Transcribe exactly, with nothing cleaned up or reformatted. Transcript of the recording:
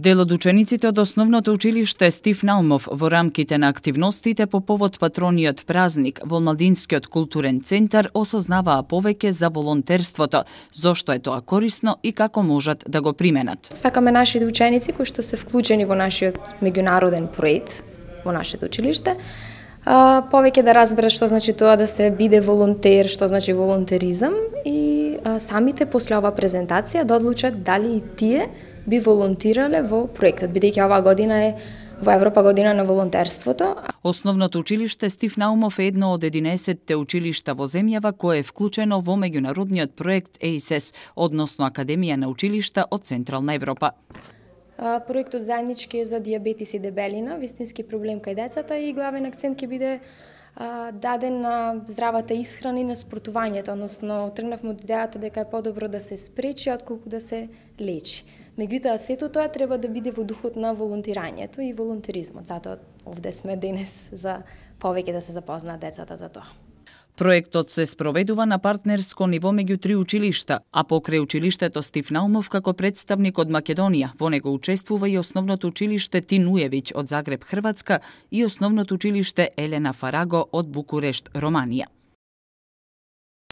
Дел од учениците од основното училиште Стив Наумов во рамките на активностите по повод патрониот празник во Младинскиот културен центар осознаваа повеќе за волонтерството, зошто е тоа корисно и како можат да го применат. Сакаме нашите ученици кои што се вклучени во нашиот меѓународен проект во нашето училиште, а, повеќе да разберат што значи тоа да се биде волонтер, што значи волонтеризам и а, самите после оваа презентација да одлучат дали и тие би волонтирале во проектот, бидејќи оваа година е во Европа година на волонтерството. Основното училиште Стив Наумов е едно од единаесетте училишта во земјава кое е вклучено во меѓународниот проект Е И С С, односно Академија на училишта од Централна Европа. Проектот заеднички е за дијабетис и дебелина, вистински проблем кај децата и главен акцент ќе биде даден на здравата исхрана и на спортувањето, односно тргнавме од идејата дека е подобро да се спречи отколку да се лечи. Меѓутоа, сето тоа треба да биде во духот на волонтирањето и волонтеризмот. Затоа овде сме денес за повеќе да се запознаат децата за тоа. Проектот се спроведува на партнерско ниво меѓу три училишта, а покрај училиштето Стив Наумов како представник од Македонија, во него учествува и основното училиште Тин Ујевиќ од Загреб, Хрватска и основното училиште Елена Фараго од Букурешт, Романија.